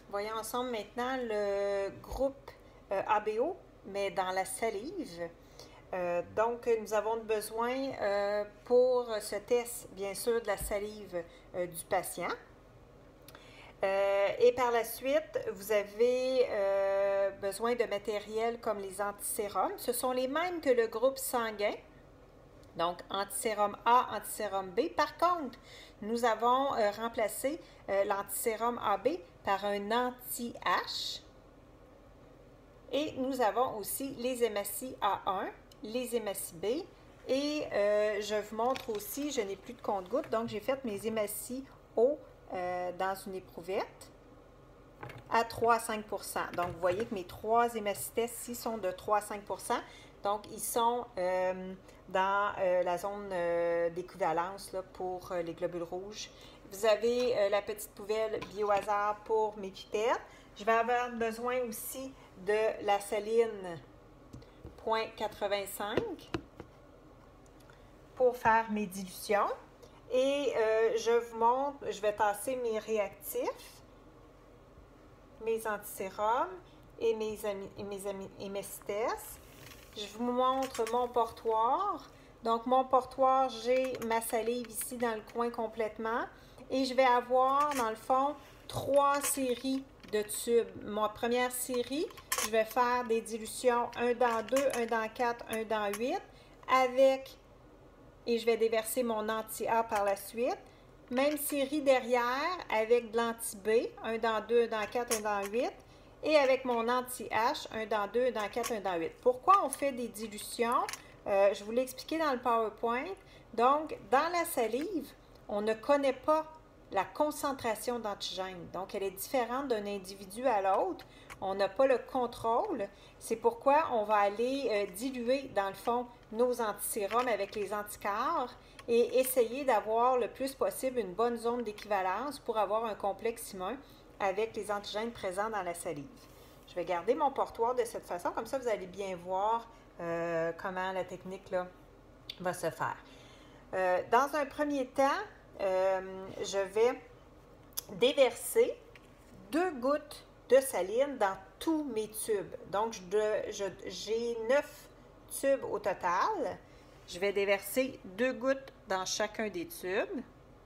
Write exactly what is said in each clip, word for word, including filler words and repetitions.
Voyons ensemble maintenant le groupe euh, A B O, mais dans la salive. Euh, donc, nous avons besoin euh, pour ce test, bien sûr, de la salive euh, du patient. Euh, et par la suite, vous avez euh, besoin de matériel comme les antisérums. Ce sont les mêmes que le groupe sanguin. Donc, antisérum A, antisérum B. Par contre, nous avons euh, remplacé euh, l'antisérum A B par un anti-H. Et nous avons aussi les hématies A un, les hématies B. Et euh, je vous montre aussi, je n'ai plus de compte-gouttes, donc j'ai fait mes hématies O euh, dans une éprouvette à trois à cinq pour cent. Donc, vous voyez que mes trois hématies-ici sont de trois à cinq pour cent. Donc, ils sont euh, dans euh, la zone euh, d'équivalence pour euh, les globules rouges. Vous avez euh, la petite poubelle Biohazard pour mes pipettes. Je vais avoir besoin aussi de la saline zéro virgule quatre-vingt-cinq pour faire mes dilutions. Et euh, je vous montre, je vais tasser mes réactifs, mes antisérums et mes, et mes hématies. Je vous montre mon portoir. Donc, mon portoir, j'ai ma salive ici dans le coin complètement. Et je vais avoir, dans le fond, trois séries de tubes. Ma première série, je vais faire des dilutions un dans deux, un dans quatre, un dans huit, avec, et je vais déverser mon anti-A par la suite. Même série derrière avec de l'anti-B, un dans deux, un dans quatre, un dans huit. Et avec mon anti-H, un dans deux, un dans quatre, un dans huit. Pourquoi on fait des dilutions? Euh, je vous l'ai expliqué dans le PowerPoint. Donc, dans la salive, on ne connaît pas la concentration d'antigène. Donc, elle est différente d'un individu à l'autre. On n'a pas le contrôle. C'est pourquoi on va aller euh, diluer, dans le fond, nos antisérums avec les anticorps et essayer d'avoir le plus possible une bonne zone d'équivalence pour avoir un complexe immun avec les antigènes présents dans la salive. Je vais garder mon portoir de cette façon, comme ça vous allez bien voir euh, comment la technique là, va se faire. Euh, dans un premier temps, euh, je vais déverser deux gouttes de saline dans tous mes tubes. Donc, j'ai neuf tubes au total. Je vais déverser deux gouttes dans chacun des tubes.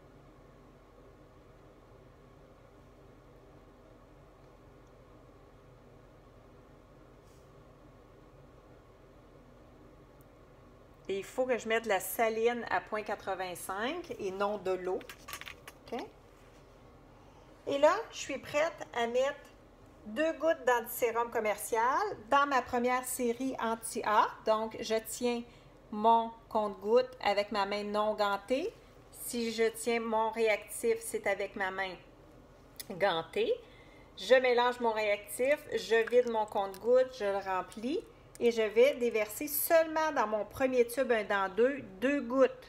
Et il faut que je mette la saline à zéro virgule quatre-vingt-cinq et non de l'eau. Okay? Et là, je suis prête à mettre deux gouttes d'antisérum commercial dans ma première série anti-A. Donc, je tiens mon compte-gouttes avec ma main non gantée. Si je tiens mon réactif, c'est avec ma main gantée. Je mélange mon réactif, je vide mon compte-gouttes, je le remplis et je vais déverser seulement dans mon premier tube, un dans deux, deux gouttes.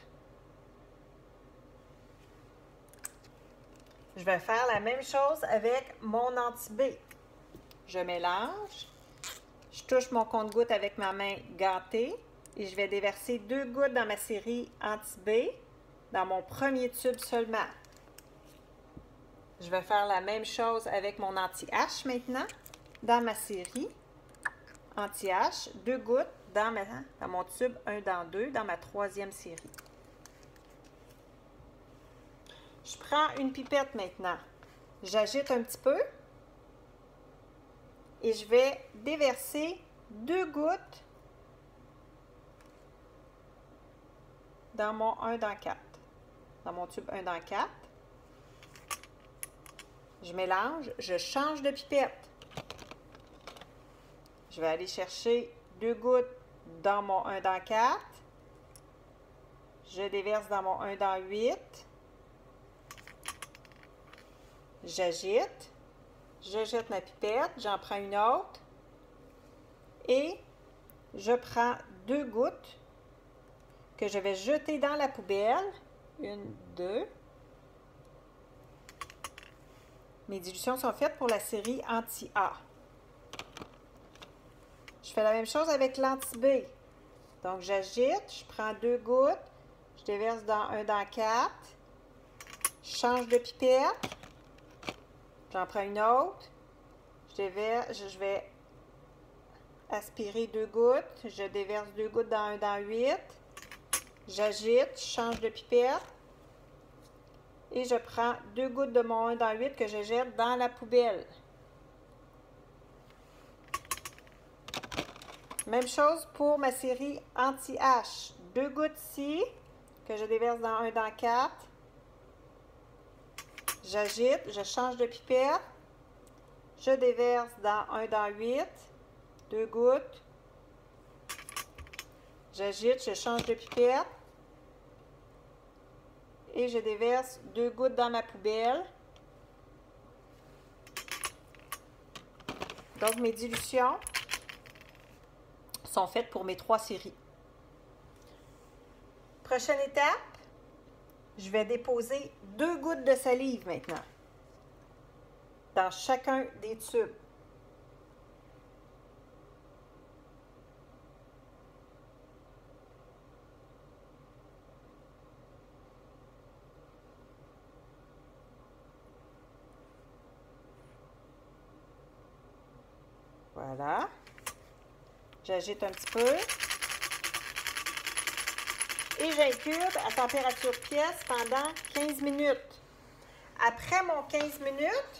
Je vais faire la même chose avec mon anti-B. Je mélange, je touche mon compte-gouttes avec ma main gantée et je vais déverser deux gouttes dans ma série anti-B dans mon premier tube seulement. Je vais faire la même chose avec mon anti-H maintenant dans ma série anti-H, deux gouttes dans, ma, dans mon tube un dans deux dans ma troisième série. Je prends une pipette maintenant. J'agite un petit peu et je vais déverser deux gouttes dans mon un dans quatre, dans mon tube un dans quatre. Je mélange, je change de pipette. Je vais aller chercher deux gouttes dans mon un dans quatre. Je déverse dans mon un dans huit. J'agite. Je jette ma pipette. J'en prends une autre. Et je prends deux gouttes que je vais jeter dans la poubelle. Une, deux. Mes dilutions sont faites pour la série anti-A. Je fais la même chose avec l'anti-B. Donc, j'agite, je prends deux gouttes, je déverse dans un dans quatre, je change de pipette, j'en prends une autre, Je déverse, je vais aspirer deux gouttes. Je déverse deux gouttes dans un dans huit. J'agite, je change de pipette. Et je prends deux gouttes de mon un dans huit que je jette dans la poubelle. Même chose pour ma série anti-H. Deux gouttes ici, que je déverse dans un dans quatre. J'agite, je change de pipette. Je déverse dans un dans huit. Deux gouttes. J'agite, je change de pipette. Et je déverse deux gouttes dans ma poubelle. Donc, mes dilutions sont faites pour mes trois séries. Prochaine étape, je vais déposer deux gouttes de salive maintenant dans chacun des tubes. Voilà. J'agite un petit peu. Et j'incube à température pièce pendant quinze minutes. Après mon quinze minutes,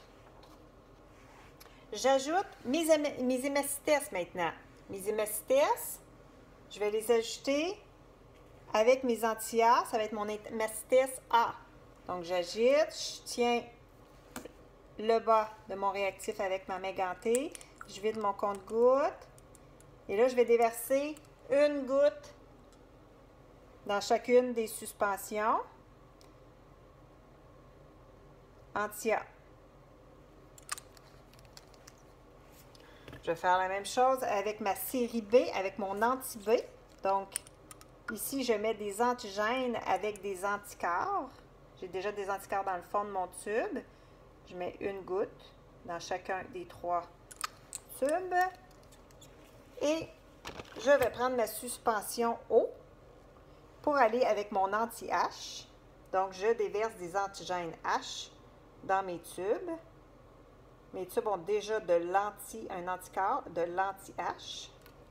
j'ajoute mes, mes hémacitès maintenant. Mes hémacitès, je vais les ajouter avec mes anti-A. Ça va être mon hémacitès A. Donc j'agite, je tiens le bas de mon réactif avec ma main gantée. Je vide mon compte-gouttes. Et là, je vais déverser une goutte dans chacune des suspensions anti-A. Je vais faire la même chose avec ma série B, avec mon anti-B. Donc, ici, je mets des antigènes avec des anticorps. J'ai déjà des anticorps dans le fond de mon tube. Je mets une goutte dans chacun des trois tubes. Et je vais prendre ma suspension eau pour aller avec mon anti-H. Donc, je déverse des antigènes H dans mes tubes. Mes tubes ont déjà de l'anti, un anticorps, de l'anti-H.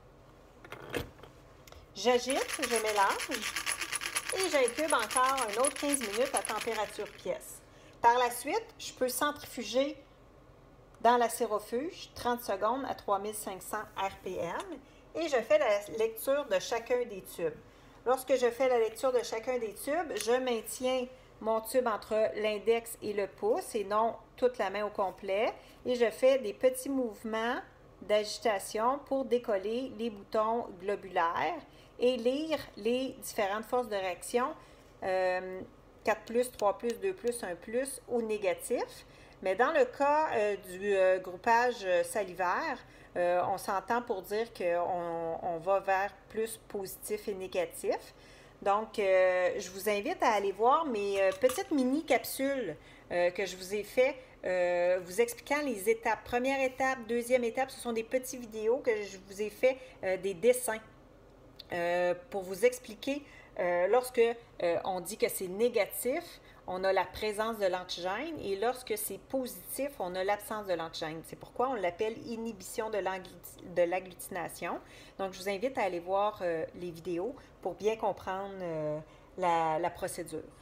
J'agite, je mélange et j'incube encore un autre quinze minutes à température pièce. Par la suite, je peux centrifuger dans la sérofuge trente secondes à trois mille cinq cents R P M et je fais la lecture de chacun des tubes. Lorsque je fais la lecture de chacun des tubes, je maintiens mon tube entre l'index et le pouce et non toute la main au complet et je fais des petits mouvements d'agitation pour décoller les boutons globulaires et lire les différentes forces de réaction euh, quatre plus, trois plus, deux plus, un plus ou négatif. Mais dans le cas euh, du euh, groupage salivaire, euh, on s'entend pour dire qu'on on va vers plus positif et négatif. Donc, euh, je vous invite à aller voir mes euh, petites mini-capsules euh, que je vous ai fait, euh, vous expliquant les étapes. Première étape, deuxième étape, ce sont des petites vidéos que je vous ai fait euh, des dessins euh, pour vous expliquer euh, lorsque euh, on dit que c'est négatif, on a la présence de l'antigène et lorsque c'est positif, on a l'absence de l'antigène. C'est pourquoi on l'appelle inhibition de l'agglutination. Donc, je vous invite à aller voir euh, les vidéos pour bien comprendre euh, la, la procédure.